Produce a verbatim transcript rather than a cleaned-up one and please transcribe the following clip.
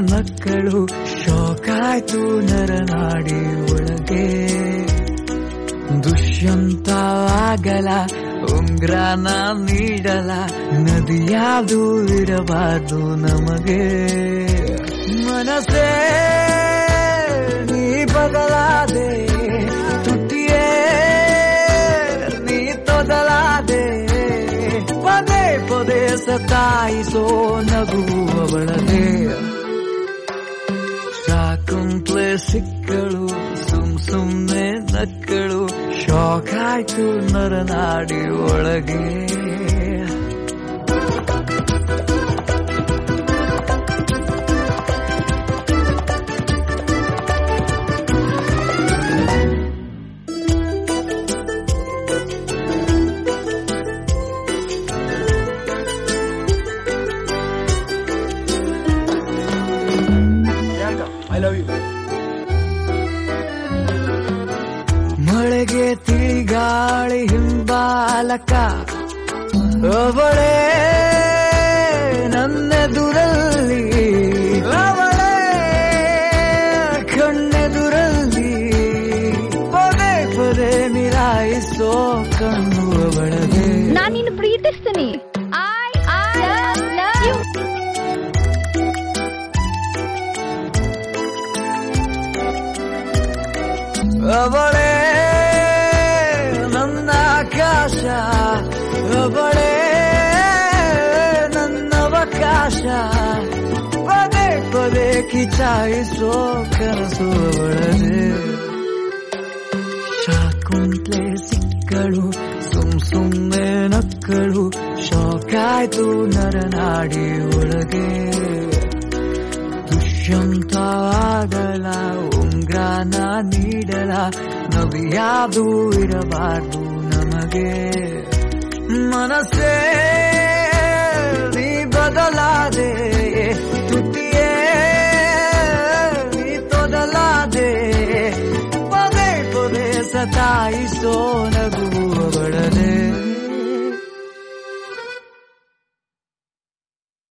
ನಕ್ಕಳು ಶೋಕಾಯ್ತು ನರನಾಡಿ ಒಳಗೆ ದುಷ್ಯಂತ ಆಗಲ ಉಂಗ್ರಾನ ನೀಡಲ ನದಿಯಾದು ಇರಬಾರ್ದು ನಮಗೆ ಮನಸ್ಸೇ ನೀ ಬದಲಾದೆ ತುಟಿಯೇ ನೀ ತೊದಲಾದೆ ಪದೇ ಪದೇ ಸತಾಯಿಸೋ ನಗುವವಳದೆ ಶಾಕುಂತ್ಲೆ ಸಿಕ್ಕಳು ಸುಮ್ ಸುಮ್ನೆ ನಕ್ಕಳು ಶೋಕಾಯ್ತು ನರನಾಡಿ ಒಳಗೆ I love you. ಮಳೆಗೆ ತಿಗಾಳಿ ಹಿಂಬಾಲಕ ಅವಳೇ ನನ್ನೆದುರಲ್ಲಿ ಅವಳೇ ಕಣ್ಣೆದುರಲ್ಲಿ ಪದೇ ಪದೇ ಮಿಲಾಯಿಸೋ ಕಣ್ಣು ಅವಳಗೆ ನಾನು ನಿನ್ನ ಪ್ರೀತಿಸ್ತೀನಿ ಐ ಐ ಲವ್ ಯು ಅವಳೇ ನನ್ನ ಆಕಾಶ ಅವಳೇ ನನ್ನವಕಾಶ ಪದೇ ಪದೇ ಕಿಚಾಯಿಸೋ ಕನಸು ಅವಳದೆ ಶಾಕುಂತ್ಲೆ ಸಿಕ್ಕಳು ಸುಮ್ ಸುಮ್ಮನೆ ನಕ್ಕಳು ಶೋಕಾಯ್ತು ನರನಾಡಿ ಒಳಗೆ ದುಷ್ಯಂತ ಆಗಲ ಉಂಗ್ರಾನ ನೀಡಲ ನವಿಯಾದು ಇರಬಾರ್ದು ನಮಗೆ ಮನಸ್ಸೇ ನೀ ಬದಲಾದೆ ತುಟಿಯೇ ನೀ ತೊದಲಾದೆ ಪದೇ ಪದೇ ಸತಾಯಿಸೋ ನಗುವವಳದೆ